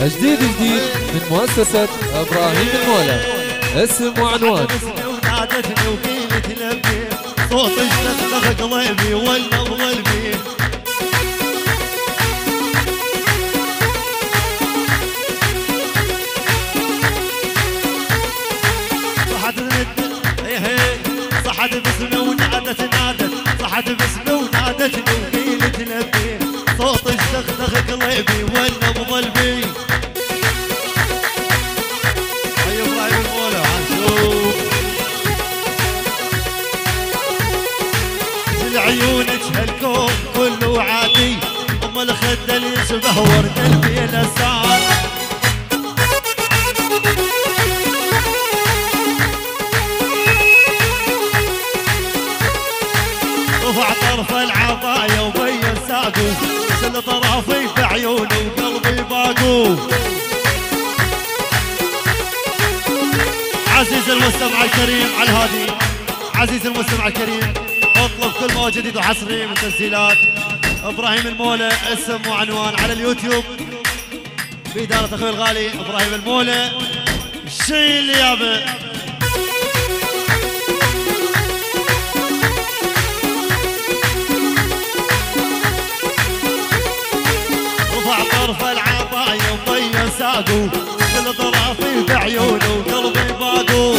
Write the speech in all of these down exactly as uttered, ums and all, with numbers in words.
جديد جديد من مؤسسة ابراهيم المولى، اسم وعنوان. ونادتني وقيلت لبي صوت اشتغل قلبي ولا بقلبي. صحت صحت باسمي ونادت نادت صحت باسمي ونادتني وقيلت لبي صوت اشتغل قلبي ولا بقلبي. عيونك هالكون كله عادي، ام الخد اللي يشبه ورد البيل سعد. رفع طرف العباية وبين ساقه، شل طرافي في عيونه وقلبي باقو. عزيز المستمع الكريم على الهادي، عزيز المستمع الكريم، اطلب كل ما جديد وحصري من تسجيلات ابراهيم المولى، اسم وعنوان على اليوتيوب بإدارة اخوي الغالي ابراهيم المولى. الشيء اللي يابه رفع طرف العباية وبين ساقه، كل طرافي بعيونه وقلبي باقو.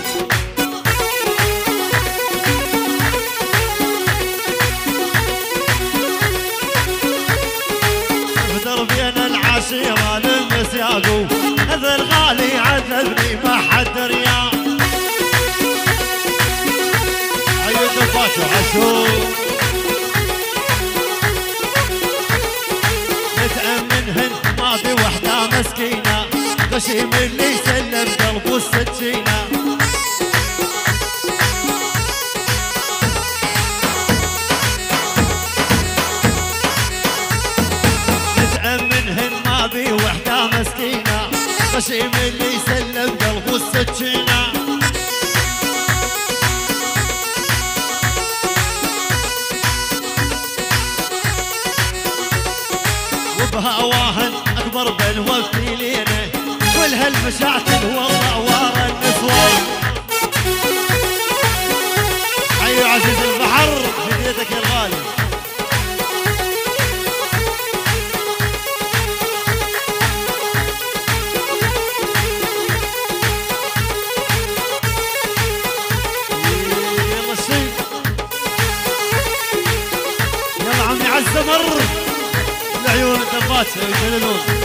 بين العشيرة للمسياقو، هذا الغالي عذبني ما حد رياء. عيون دفاتو عشو نتأمنهن ما في وحدة مسكينة، غشيم اللي يسلم قلبه السكينة. بي وحدة مسكينة، غشيم اللي يسلم قلبه السكينة. وبهواهن اكبر بلوى في لينا، كل هالمشاكل والله ورا النسوان. ايوه عزيز البحر بديتك يا الغالي. الزمر العيون الدفات يجللون.